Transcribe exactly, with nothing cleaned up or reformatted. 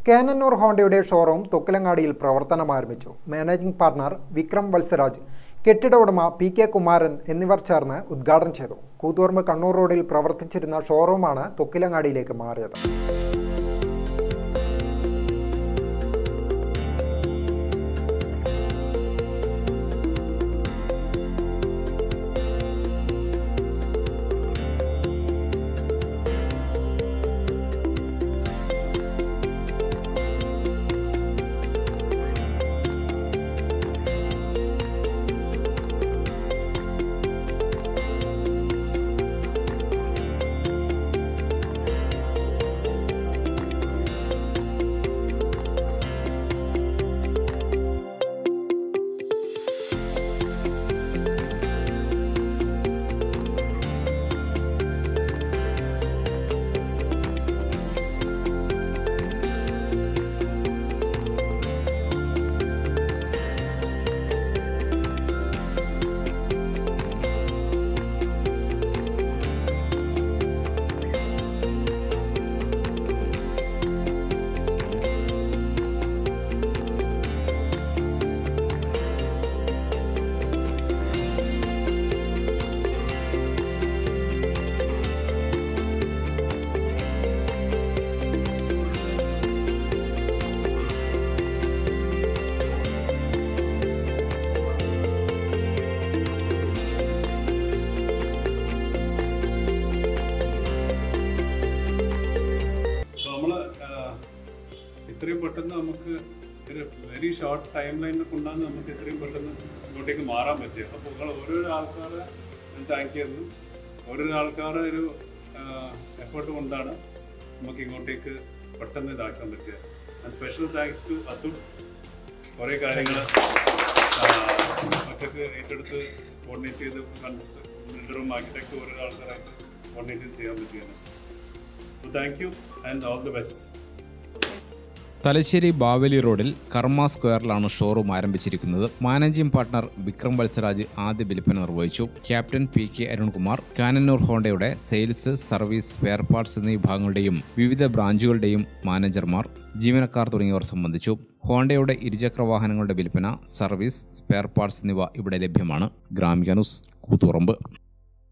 കാനന്നൂർ ഹോണ്ടയുടെ ഷോറൂം തൊക്കിലങ്ങാടിയിൽ പ്രവർത്തനം ആരംഭിച്ചു. മാനേജിംഗ് പാർട്ണർ വിക്രം വത്സരാജ്, കെട്ടിട ഉടമ പി കെ കുമാരൻ എന്നിവർ ചേർന്ന് ഉദ്ഘാടനം ചെയ്തു. കൂത്തുപറമ്പ് കണ്ണൂർ റോഡിൽ പ്രവർത്തിച്ചിരുന്ന ഷോറൂമാണ് തൊക്കിലങ്ങാടിയിലേക്ക് മാറിയത്. ഇത്രയും പെട്ടെന്ന് നമുക്ക് ഒരു വെരി ഷോർട്ട് ടൈം ലൈനിൽ കൊണ്ടാണ് നമുക്ക് ഇത്രയും പെട്ടെന്ന് ഇങ്ങോട്ടേക്ക് മാറാൻ പറ്റിയത്. അപ്പോൾ നിങ്ങൾ ഓരോരോ ആൾക്കാരെ ഞാൻ താങ്ക് ചെയ്യുന്നു. ഓരോരോ ആൾക്കാരുടെ ഒരു എഫേർട്ട് കൊണ്ടാണ് നമുക്ക് ഇങ്ങോട്ടേക്ക് പെട്ടെന്ന് ഇതാക്കാൻ പറ്റിയത്. And special thanks to Athul. കുറേ കാര്യങ്ങൾ ഒറ്റക്ക് ഏറ്റെടുത്ത് കോർഡിനേറ്റ് ചെയ്ത് ബിൽഡറും ആർക്കിടെക്റ്റും ഓരോ ആൾക്കാരായിട്ട് കോർഡിനേറ്റ് ചെയ്യാൻ പറ്റിയത്. So thank you and all the best. Thalassery Bavali റോഡിൽ കർമ്മ സ്ക്വയറിലാണ് ഷോറൂം ആരംഭിച്ചിരിക്കുന്നത്. മാനേജിംഗ് പാർട്ണർ വിക്രം വത്സരാജ് ആദ്യ വിൽപ്പന നിർവഹിച്ചു. Captain P K Arunkumar Cannanore ഹോണ്ടയുടെ സെയിൽസ്, സർവീസ്, സ്പെയർ പാർട്സ് എന്നീ വിഭാഗങ്ങളുടെയും വിവിധ ബ്രാഞ്ചുകളുടെയും മാനേജർമാർ, ജീവനക്കാർ തുടങ്ങിയവർ സംബന്ധിച്ചു. ഹോണ്ടയുടെ ഇരുചക്ര വാഹനങ്ങളുടെ വിൽപ്പന, സർവീസ്, സ്പെയർ പാർട്സ് എന്നിവ ഇവിടെ ലഭ്യമാണ്. ഗ്രാമിക ന്യൂസ്, കൂത്തുപറമ്പ്.